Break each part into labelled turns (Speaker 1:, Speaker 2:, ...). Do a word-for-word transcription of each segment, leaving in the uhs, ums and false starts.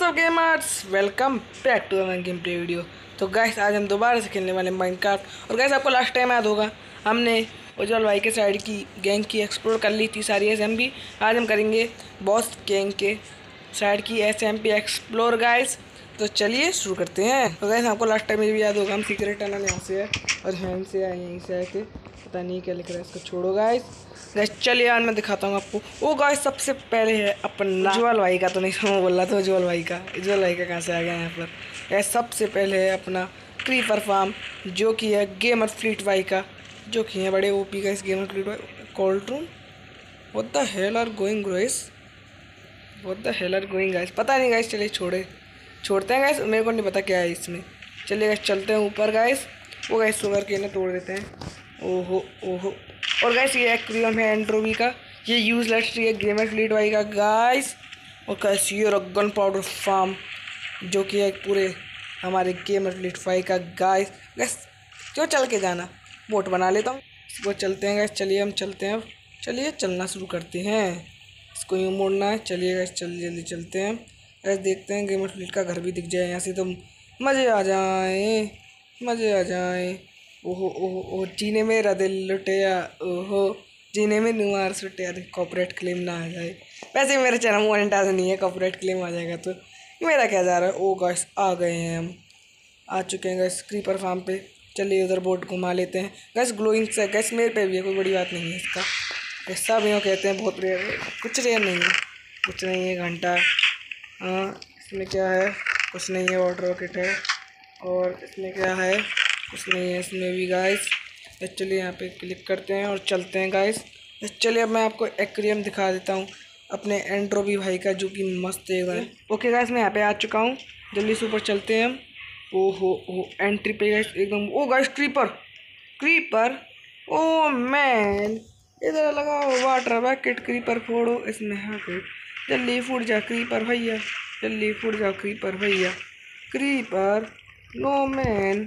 Speaker 1: WhatsApp gamers, welcome back to our game play video. तो guys आज हम दोबारा से खेलने वाले माइनक्राफ्ट। और गाइस आपको लास्ट टाइम याद होगा हमने उज्जवल भाई के साइड की गैंग की एक्सप्लोर कर ली थी सारी एस एम पी। आज हम करेंगे बॉस गैंग के साइड की S M P explore guys. तो चलिए शुरू करते हैं। तो गाइस आपको लास्ट टाइम ये भी याद होगा हम सीक्रेट टनल यहाँ से है और हैंड से आए यहीं से आए थे। पता नहीं क्या लिख रहा है, इसको छोड़ो गाइस। गाइस चलिए आज मैं दिखाता हूँ आपको। वो गाइस सबसे पहले है अपना उज्जवल भाई का, तो नहीं मैं बोल रहा था उज्जवल भाई का। उज्जवल भाई का कहाँ से आ गया यहाँ पर। गाइस सबसे पहले है अपना क्रीपर फार्म, जो कि है गेमर फ्लीट भाई का, जो कि है बड़े ओपी का इस गेमर फ्लीट भाई। Cold room, what the hell are going guys, what the hell are going guys. पता नहीं गाइस, चलिए छोड़े छोड़ते हैं गाइस, मेरे को नहीं पता क्या है इसमें। चलिए गाइस चलते हैं ऊपर गाइस। वो गाइस शुगर के ना तोड़ देते हैं। ओहो ओहो। और गाइस ये एक्वेरियम है एंड्रोवी का, ये यूजलेस ट्री है गेमर फ्लीट भाई का गाइस। और गाइस ये गन पाउडर फार्म, जो कि एक पूरे हमारे गेमर फ्लीट भाई का गाइस। गाइस क्यों चल के जाना, बोट बना लेता हूँ। वो चलते हैं गाइस, चलिए हम चलते हैं अब। चलिए चलना शुरू करते हैं, इसको यूँ मोड़ना है। चलिए गाइस चल जल्दी चलते हैं गाइस। देखते हैं गेमर फ्लीट का घर भी दिख जाए यहाँ से तो मज़े आ जाए, मज़े आ जाए। ओहो ओहो ओहो, जीने मेरा दिल लुटिया, ओहो जीने में नुआर सुटिया। कॉपरेट क्लेम ना आ जाए, वैसे मेरा चैनल मोनेटाइज नहीं है, कॉपरेट क्लेम आ जाएगा तो मेरा क्या जा रहा है। ओ गाइस आ गए हैं हम, आ चुके हैं गाइस क्रीपर फार्म पे। चलिए उधर बोट घुमा लेते हैं गाइस। ग्लोइंग से गाइस मेरे पे भी है, कोई बड़ी बात नहीं है इसका। ऐसा भी यूँ कहते हैं बहुत रेयर, कुछ रेयर नहीं है, कुछ नहीं है। घंटा, हाँ इसमें क्या है, कुछ नहीं है। वाटर रॉकेट है, और इसमें क्या है, कुछ नहीं है इसमें भी गाइस। चलिए यहाँ पे क्लिक करते हैं और चलते हैं गाइस। चलिए अब मैं आपको एक्वेरियम दिखा देता हूँ अपने एंड्रोवी भाई का, जो कि मस्त है। ओके गाइस मैं यहाँ पे आ चुका हूँ, जल्दी से ऊपर चलते हैं हम। ओहो ओहो एंट्री पे गाइस एकदम। Oh guys creeper, creeper, oh man इधर लगाओ वाटर बकेट, क्रीपर फोड़ो इसमें। हाँ जल्दी फूट जा क्रीपर भैया, जल्दी फूट जाओ क्रीपर भैया। Creeper no man.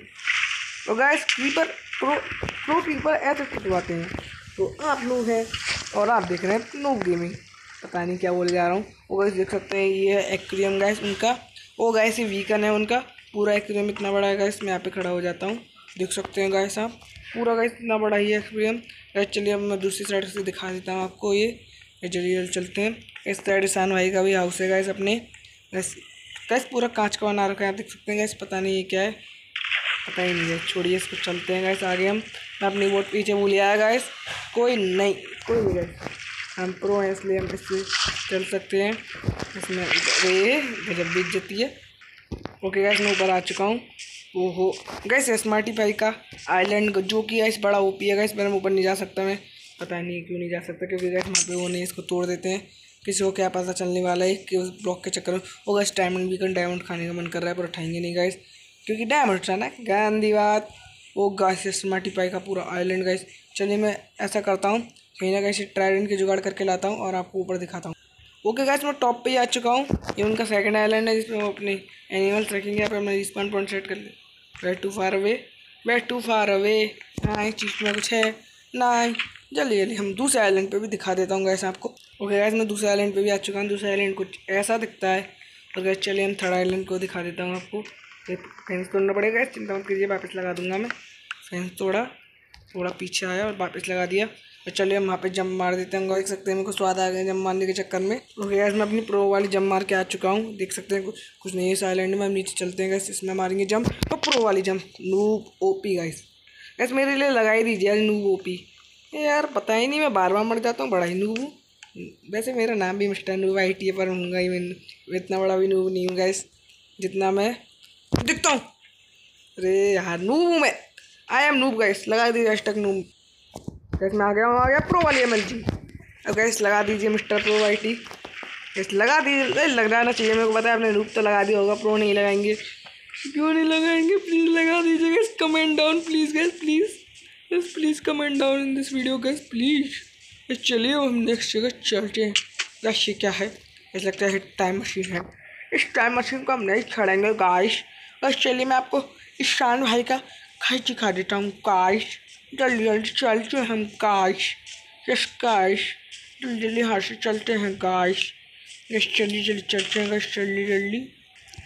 Speaker 1: तो guys creeper pro pro creeper ऐसे फुटवाते हैं। तो आप नूब हैं और आप देख रहे हैं नूब गेमिंग, पता नहीं क्या बोले जा रहा हूँ। वो गाइस देख सकते हैं ये है एक्वेरियम गाइस उनका। वो गाइस ये वीकन है उनका, पूरा एक्वेरियम इतना बड़ा है गाइस। मैं यहाँ पे खड़ा हो जाता हूँ, देख सकते हैं गाइस आप, पूरा गाइस इतना बड़ा ही एक्वेरियम गाइस। चलिए अब मैं दूसरी साइड से दिखा देता हूँ आपको। ये जल्दी चलते हैं। इस साइड ईशान भाई का भी हाउस है गाइस अपने। गाइस गाइस पूरा कांच का बना रखा है, आप देख सकते हैं गाइस। पता नहीं ये क्या है, पता ही नहीं है, छोड़िए इसको। चलते हैं गाइस आगे हम। मैं अपनी बोट पीछे भूल आया गाइस, कोई नहीं कोई नहीं गाइस, हम प्रो हैं इसलिए हम इससे चल सकते हैं इसमें। अरे गजब भी इज्जती है। ओके गाइस मैं ऊपर आ चुका हूँ। ओहो गाइस स्मार्टी भाई का आइलैंड, जो कि गाइस बड़ा ओपी है गाइस। मेरे ऊपर नहीं जा सकता मैं, पता नहीं क्यों नहीं जा सकता, क्योंकि गाइस वहाँ पे वो नहीं, इसको तोड़ देते हैं। किसी को क्या पता चलने वाला है कि उस ब्लॉक के चक्कर में। वो गाइस डायमंड वीकन डायमंड खाने का मन कर रहा है, पर उठाएंगे नहीं गाइस, क्योंकि डायमंड था ना, गांधी बात। वो गाइस स्मार्टी पाई का पूरा आइलैंड गाइस। चलिए मैं ऐसा करता हूँ, कहीं ना कहीं ट्राइडेंट की जुगाड़ करके लाता हूँ और आपको ऊपर दिखाता हूँ। ओके गाइस मैं टॉप पे ही आ चुका हूँ। ये उनका सेकंड आइलैंड है, जिसमें वो अपने एनिमल्स रखेंगे। यहाँ पे अपना रिस्पॉन पॉइंट सेट कर ले। Wait too far away, wait too far away. हाँ इस चीज़ में कुछ है नहीं। जल्दी जल्दी हम दूसरे आइलैंड पे भी दिखा देता हूँ गाइस आपको। ओके गाइस मैं दूसरे आइलैंड पे भी आ चुका हूँ। दूसरे आइलैंड कुछ ऐसा दिखता है। और गाइस चलिए हम थर्ड आइलैंड को दिखा देता हूँ आपको। फेंस तोड़ना पड़ेगा, चिंता मत कीजिए, वापस लगा दूंगा मैं। फेंस तोड़ा, थोड़ा पीछे आया और वापस लगा दिया। तो चलिए हम वहाँ पे जंप मार देते हैं। देख सकते हैं मेरे को स्वाद आ गया जंप मारने के चक्कर में। ओके गाइस मैं अपनी प्रो वाली जंप मार के आ चुका हूँ। देख सकते हैं कुछ कुछ नहीं है इस आइलैंड में। हम नीचे चलते हैं गाइस, इसमें मारेंगे जंप, तो प्रो वाली jump. Noob OP guys, guys मेरे लिए लगा ही दीजिए यार नूब ओपी। यार पता ही नहीं, मैं बार बार मर जाता हूँ, बड़ा ही नूब हूँ। वैसे मेरा नाम भी मिस्टर नूब आई टी पर हूँगा ही, मैं इतना बड़ा भी नूब नहीं हूँ गाइस जितना मैं दिखता हूँ। अरे यार नूब हूँ मैं, आई एम नूब गाइस। लगा दीजिए हैशटैग नूब गाइस। मैं आ गया हूँ, आ गया प्रो वाली एम एल जी। अब गाइस लगा दीजिए मिस्टर प्रो आई टी गाइस, लगा दीजिए। लग जाना चाहिए, मेरे को पता है आपने नूब तो लगा दिया होगा, प्रो नहीं लगाएंगे। क्यों नहीं लगाएंगे, प्लीज़ लगा दीजिए guys. Comment down please guys, please guys, please comment down in this video guys please. चलिए हम नेक्स्ट जगह चलते हैं गाइस। ये क्या है, ऐसा लगता है टाइम मशीन है। इस टाइम मशीन को हम नहीं छोड़ेंगे गाइस। बस चलिए मैं आपको ईशान भाई का घर दिखा देता हूँ गाइस। जल्दी जल्दी चलते हैं हम गाइस। यस गाइस जल्दी जल्दी यहाँ से चलते हैं गाइस। यस जल्दी जल्दी चलते हैं गाइस, जल्दी जल्दी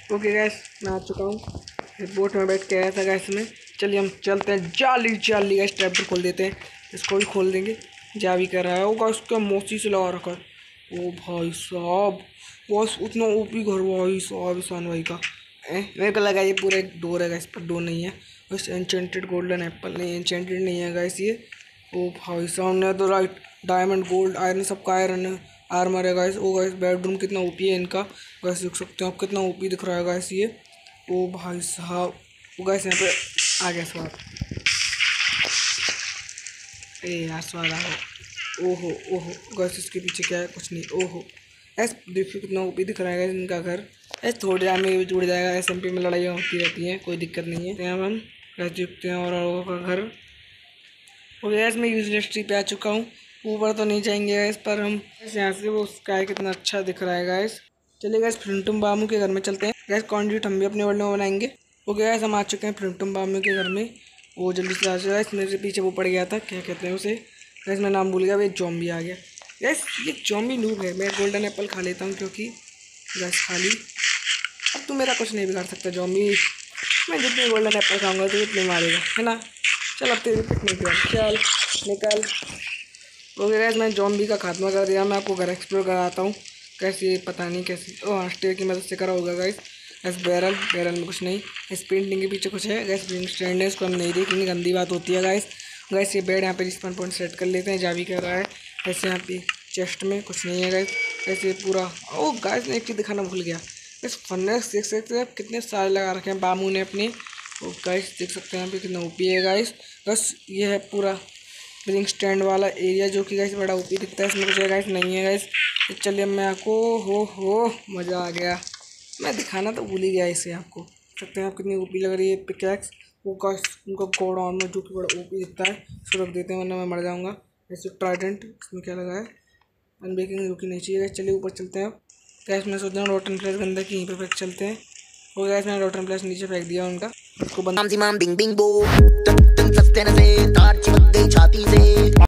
Speaker 1: ओके गैस मैं आ चुका हूँ, बोट में बैठ के आया था गैस में। चलिए हम चलते हैं जाली जाली गैस, ट्रैप खोल देते हैं, इसको भी खोल देंगे। जा भी कर रहा है होगा उसका मोची से लगा रखा है। ओ भाई साहब बस उतना ओपी घर भाई साहब ईशान भाई का। ए, मेरे को लगा ये पूरा एक डोर है गैस, पर डोर नहीं है, बस एंचेंटेड गोल्डन एप्पल नहीं, एंचेंटेड नहीं है गैस ये। ओ भाई सामने तो राइट डायमंड गोल्ड आयरन सबका आयरन है, आर्मर है गैस। ओ गैस बेडरूम कितना ओपी है इनका गैस, देख सकते हो आप कितना ओपी दिख रहा है गैस ये। ओ भाई साहब वो गैस यहाँ पे आ गया स्वाद। ए यार स्वाद आ गया। ओहो ओहो गैस इसके पीछे क्या है, कुछ नहीं। ओहो ऐस देखिए कितना ओपी दिख रहा है गैस इनका घर। ऐसे थोड़ी देर में भी जुड़ जाएगा, एस एम पी में लड़ाइयाँ होती रहती हैं, कोई दिक्कत नहीं है। यहाँ हम गैस देखते हैं और का घर। और गैस मैं यूजलेस ट्री पे आ चुका हूँ, ऊपर तो नहीं जाएंगे गैस, पर हम यहाँ से वो स्काई कितना अच्छा दिख रहा है गैस। चलिए गैस फ्रिंटुम बामू के घर में चलते हैं गैस, कॉन्ड्यूट हम भी अपने वर्ल्ड में बनाएंगे। ओके गैस हम आ चुके हैं फ्रिंटुम बामू के घर में। वो जल्दी से आ जाए गैस, मेरे से पीछे वो पड़ गया था, क्या कहते हैं उसे गैस, मैं नाम भूल गया। वो जॉम्बी आ गया गैस, ये जॉम्बी नूब है। मैं गोल्डन एप्पल खा लेता हूँ क्योंकि गैस खा ली। अब तू मेरा कुछ नहीं बिगाड़ सकता जॉम्बी, मैं जितने गोल्डन एप्पल खाऊंगा तो इतने मारेगा है ना। चल अब तेरी पिक नहीं किया, चल निकल। ओके गैस मैं जॉम्बी का खात्मा कर दिया। मैं आपको घर एक्सप्लोर कराता हूँ कैसे, पता नहीं कैसे। ओ हाँ स्टेयर की मदद से करा होगा गैस। गैस बैरल बैरल में कुछ नहीं, इस पेंटिंग के पीछे कुछ है गैस, स्टैंड है, इसको हम नहीं देखेंगे, गंदी बात होती है गैस। गैस ये बेड यहाँ पे रिस्पॉन पॉइंट सेट कर लेते हैं, जा भी कर रहा है। ऐसे यहाँ पे चेस्ट में कुछ नहीं है गैस, ऐसे पूरा। ओ गैस ने एक चीज़ दिखाना भूल गया, बस फर्नेस देख सकते हैं कितने सारे लगा रखे हैं बामू ने अपने। और गाइस देख सकते हैं यहाँ पे कितना ओपी है गाइस। बस ये है पूरा ब्रिंग स्टैंड वाला एरिया जो कि गाइस बड़ा ओपी दिखता है, इसमें कुछ गाइस नहीं है गाइस। तो चलिए मैं आपको हो हो मज़ा आ गया, मैं दिखाना तो भूल ही गया इसे आपको। सकते हैं आप कितनी ओपी लग रही है पिकैक्स। वो गाइस उनका गोड ऑन में जो कि बड़ा ओपी दिखता है, उसको रख देते हैं वरना मैं मर जाऊँगा। ऐसे ट्राइडेंट इसमें क्या लगा है, अनब्रेकिंग जो कि नहीं चाहिए। चलिए ऊपर चलते हैं। गैस मैं सोच रहा हूँ रोटन प्लेस के अंदर की यहीं पे फेंक चलते हैं। और गैस मैंने रोटन प्लेस नीचे फेंक दिया उनका, उसको बंद।